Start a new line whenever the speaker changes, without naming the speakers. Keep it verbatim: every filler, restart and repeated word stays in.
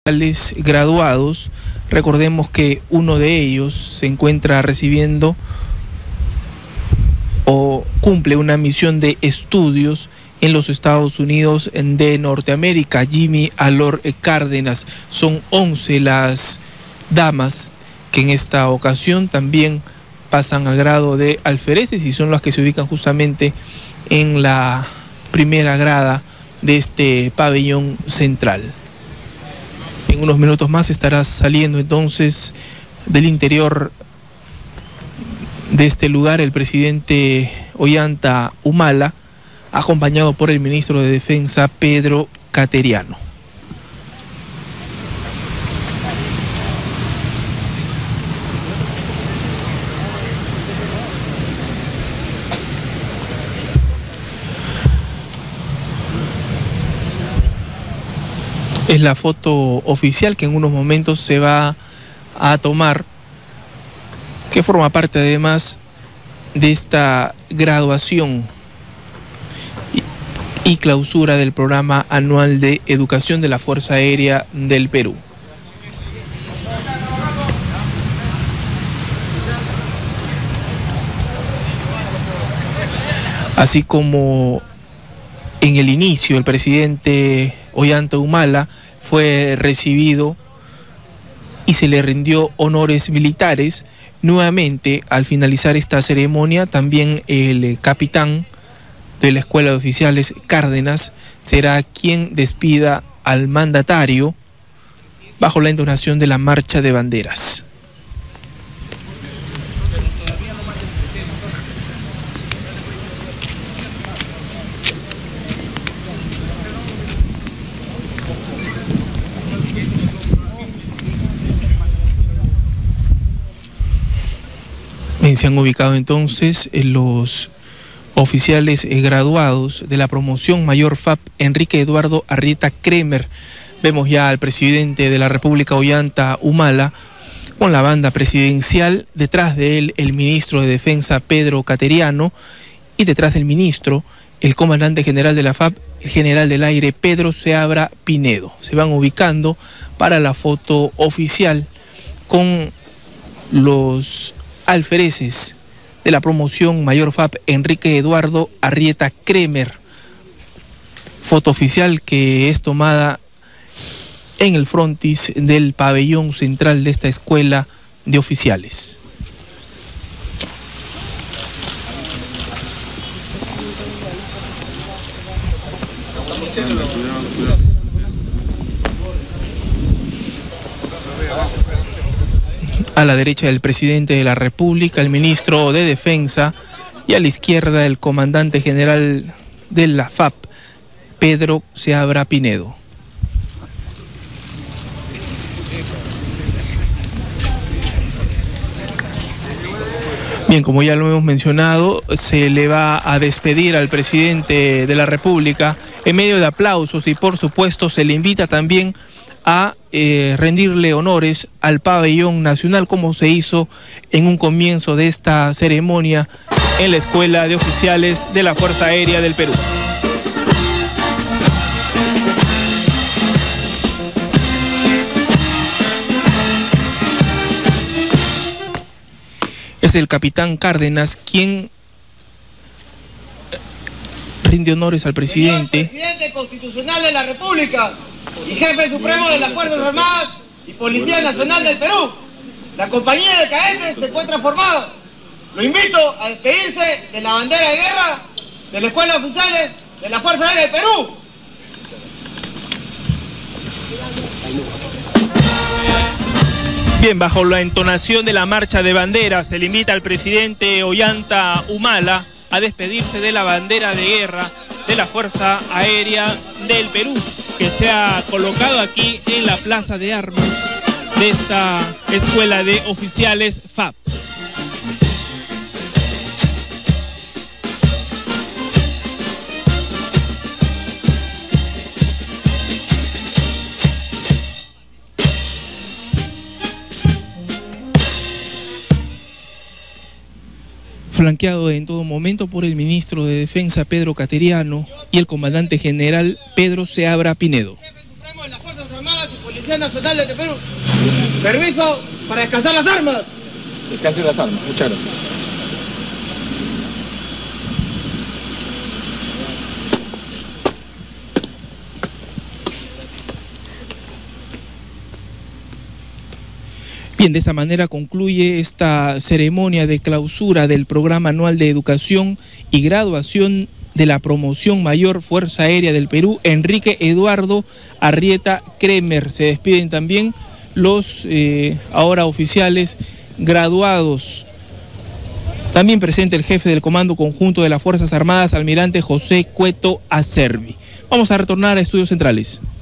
graduados. Recordemos que uno de ellos se encuentra recibiendo o cumple una misión de estudios en los Estados Unidos de Norteamérica, Jimmy Alor Cárdenas. Son once las damas que en esta ocasión también pasan al grado de alfereces y son las que se ubican justamente en la primera grada de este pabellón central. En unos minutos más estará saliendo entonces del interior de este lugar el presidente Ollanta Humala, acompañado por el ministro de Defensa Pedro Cateriano. Es la foto oficial que en unos momentos se va a tomar, que forma parte además de esta graduación y clausura del programa anual de educación de la Fuerza Aérea del Perú. Así como en el inicio el presidente Ollanta Humala fue recibido y se le rindió honores militares, nuevamente al finalizar esta ceremonia también el capitán de la Escuela de Oficiales Cárdenas será quien despida al mandatario bajo la entonación de la marcha de banderas. Se han ubicado entonces los oficiales graduados de la promoción Mayor F A P Enrique Eduardo Arrieta Kremer. Vemos ya al presidente de la República Ollanta Humala con la banda presidencial, detrás de él el ministro de Defensa Pedro Cateriano y detrás del ministro el comandante general de la F A P, el general del aire Pedro Seabra Pinedo. Se van ubicando para la foto oficial con los alfereces de la promoción Mayor F A P Enrique Eduardo Arrieta Kremer. Foto oficial que es tomada en el frontis del pabellón central de esta escuela de oficiales. A la derecha del presidente de la República, el ministro de Defensa, y a la izquierda el comandante general de la F A P, Pedro Seabra Pinedo. Bien, como ya lo hemos mencionado, se le va a despedir al presidente de la República en medio de aplausos y por supuesto se le invita también a eh, rendirle honores al pabellón nacional, como se hizo en un comienzo de esta ceremonia en la Escuela de Oficiales de la Fuerza Aérea del Perú. Es el capitán Cárdenas quien rinde honores al presidente.
Señor presidente constitucional de la República y jefe supremo de las Fuerzas Armadas y Policía Nacional del Perú, la compañía de cadetes se encuentra formada. Lo invito a despedirse de la bandera de guerra de la Escuela de Oficiales de la Fuerza Aérea del Perú.
Bien, bajo la entonación de la marcha de banderas, se le invita al presidente Ollanta Humala a despedirse de la bandera de guerra de la Fuerza Aérea del Perú, que se ha colocado aquí en la Plaza de Armas de esta Escuela de Oficiales F A P. Flanqueado en todo momento por el ministro de Defensa Pedro Cateriano y el comandante general Pedro Seabra Pinedo.
Jefe supremo de las Fuerzas Armadas y Policía Policía Nacional del Perú. Permiso para descansar las armas.
Descansen las armas, muchas gracias.
Bien, de esta manera concluye esta ceremonia de clausura del Programa Anual de Educación y Graduación de la Promoción Mayor Fuerza Aérea del Perú, Enrique Eduardo Arrieta Kremer. Se despiden también los eh, ahora oficiales graduados. También presente el jefe del Comando Conjunto de las Fuerzas Armadas, almirante José Cueto Acerbi. Vamos a retornar a Estudios Centrales.